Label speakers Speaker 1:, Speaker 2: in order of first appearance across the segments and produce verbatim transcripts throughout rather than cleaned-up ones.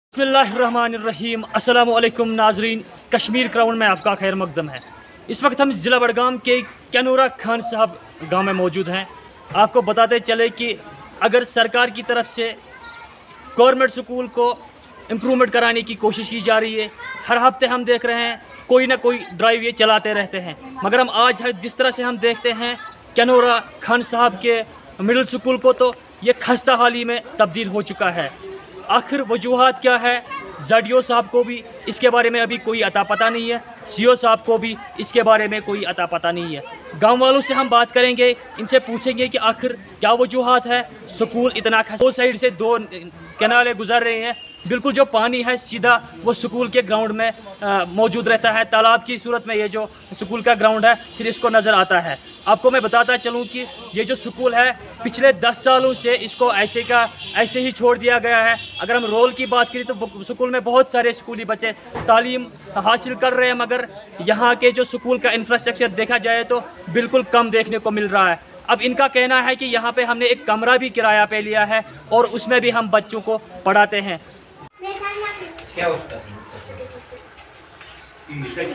Speaker 1: बिस्मिल्लाहिर्रहमानिर्रहीम अस्सलामु अलैकुम नाजरीन, कश्मीर क्राउन में आपका खैर मकदम है। इस वक्त हम ज़िला बडगाम के कैनूरा खान साहब गांव में मौजूद हैं। आपको बताते चले कि अगर सरकार की तरफ से गवर्नमेंट स्कूल को इम्प्रूवमेंट कराने की कोशिश की जा रही है, हर हफ्ते हम देख रहे हैं कोई ना कोई ड्राइव ये चलाते रहते हैं, मगर हम आज जिस तरह से हम देखते हैं कैनूरा खान साहब के मिडिल स्कूल को, तो ये खस्ता हाली में तब्दील हो चुका है। आखिर वजूहात क्या है? ज़ेडओ साहब को भी इसके बारे में अभी कोई अता पता नहीं है, सीओ साहब को भी इसके बारे में कोई अता पता नहीं है। गांव वालों से हम बात करेंगे, इनसे पूछेंगे कि आखिर क्या वजूहात है, स्कूल इतना खस्ता, दो साइड से दो कैनालें गुजर रहे हैं, बिल्कुल जो पानी है सीधा वो स्कूल के ग्राउंड में आ, मौजूद रहता है। तालाब की सूरत में ये जो स्कूल का ग्राउंड है फिर इसको नज़र आता है। आपको मैं बताता चलूँ कि ये जो स्कूल है पिछले दस सालों से इसको ऐसे का ऐसे ही छोड़ दिया गया है। अगर हम रोल की बात करें तो स्कूल में बहुत सारे स्कूली बच्चे तालीम हासिल कर रहे हैं, मगर यहाँ के जो स्कूल का इंफ्रास्ट्रक्चर देखा जाए तो बिल्कुल कम देखने को मिल रहा है। अब इनका कहना है कि यहाँ पे हमने एक कमरा भी किराया पे लिया है और उसमें भी हम बच्चों को पढ़ाते हैं।
Speaker 2: क्या होता है? इंग्लिश का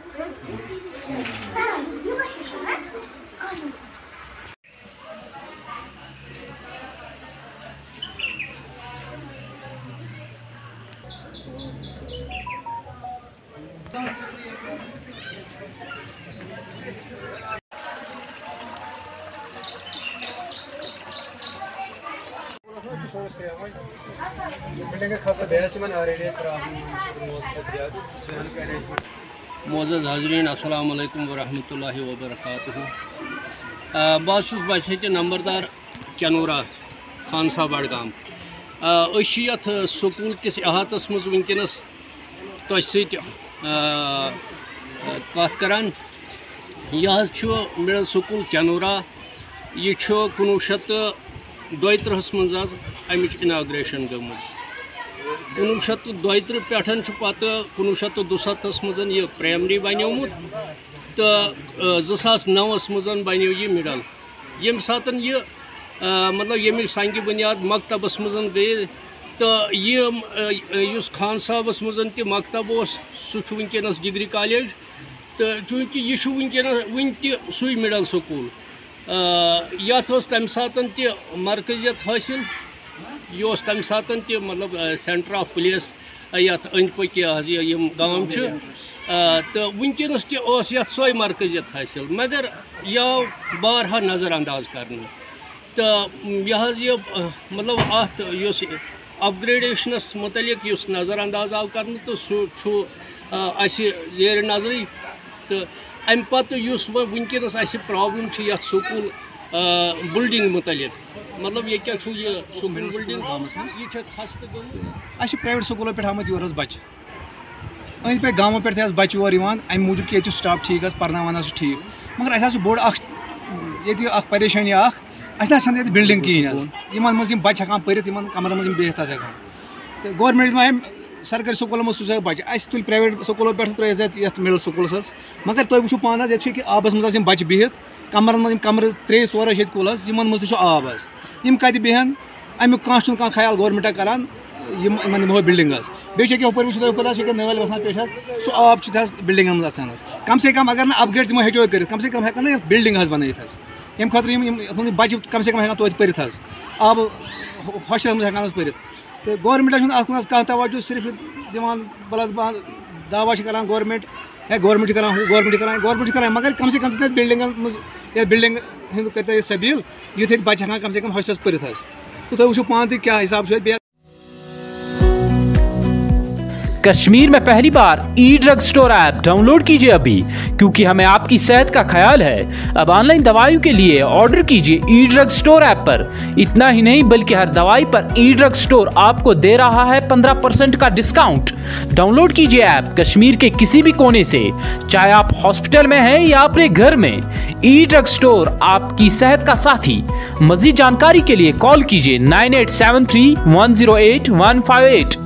Speaker 3: मोअज़्ज़ज़ हाज़रीन, अस्सलामु अलैकुम वरहमतुल्लाहि वबरकातुहू। बस छुस बसहती नंबरदार कैनूरा खान साहब बडगाम। अस यथ स्कूल किस अहातस मज वनकस तुझ सत कत करान। यह मिडल स्कूल कैनूरा, यह कुनवु शत दोय तरहस मज अमिच इनाग्रेशन गम। कुनवु शत दोय तरह पे पत कुनवु शत दुसत्थस मज यह प्राइमरी बनियोमुत, तो ज़ास नवस मज बनो यह मिडल। यम सात यह मतलब यम संग बुनियाद मकतबस मज गई, तो यह खान साहबस मज त मकतब सह वनकस डिग्री कॉलेज, तो चूँकि यह वनकस वन तु मिडल स्कूल यथ तम सात मरकजियत हासिल, यह तम सात मतलब सेंटर ऑफ प्लेस यथ अंद पक यम गाँव तो वनकस तथ सोई मरकजियत हासिल, मगर यह बारहा नज़र अंदाज कर। तो यह मतलब अत अपग्रेडेशनस मुतलिक नज़र अंदाज आव कर, तो सह जेर नजर। तो अम पत वनकस प्रॉब्लम ये स्कूल बिल्डिंग मुतलिक, मतलब ये क्या यह स्कूल बिल्डिंग यह खस्त गई।
Speaker 4: प्राइवेट स्कूलों पे आमत योर बच्चे अंद पे गाँवों पे बच्चे और अम मूजूब कि स्टाफ ठीक पर्नावान ठीक, मगर अस बोड़ ये परेशानी अस बिल्डिंग कहें मज बच्चे हेकान पढ़ कमरन मज बिहत हेकान। तो गवर्नमेंट माम सरकारी स्कूलों में सह बच्चे अस तुल प्राइवेट स्कूलों पे त्रे मिडल स्कूल, मगर तुम वो पान ये आबस मज बच्चे बिहत कमरन मज कमर त्रे ोर कुल मज आब यम कत बेहन अमुक कह ख्याल गवर्नमेंटा करान यमो बिल्डिंग बेचि वो नल वसान पे सह आब बिल्डिंग मज कम से कम अगर अपग्रेड तमो हेचो कर, कम से कम हेकान बिल्डिंग बनत यम खुद बच्चे कम से कम हेकान तोत पढ़ आब हॉस्टल मज हेकान पढ़। तो गवर्नमेंट अत कह तवज्जो, सिर्फ दिवान बलद दावा करान गवर्नमेंट है गवर्नमेंट करान हूँ गवर्नमेंट करान गवर्नमेंट करान, मगर कम से कम बिल्डिंग मज बिल्डिंग हूँ कर सबील युथ बच्चे हेकान कम से कम हॉस्टल पढ़। तो तुम वो पान क्या हिसाब से।
Speaker 5: कश्मीर में पहली बार e drug store app download कीजिए अभी, क्योंकि हमें आपकी सेहत का ख्याल है। अब ऑनलाइन दवाइयों के लिए ऑर्डर कीजिए ई ड्रग स्टोर ऐप पर। इतना ही नहीं बल्कि हर दवाई पर ई ड्रग स्टोर आपको दे रहा है पंद्रह परसेंट का डिस्काउंट। डाउनलोड कीजिए ऐप कश्मीर के किसी भी कोने से, चाहे आप हॉस्पिटल में हैं या अपने घर में। ई ड्रग स्टोर आपकी सेहत का साथी। मजीद जानकारी के लिए कॉल कीजिए nine eight seven three one zero eight one five eight.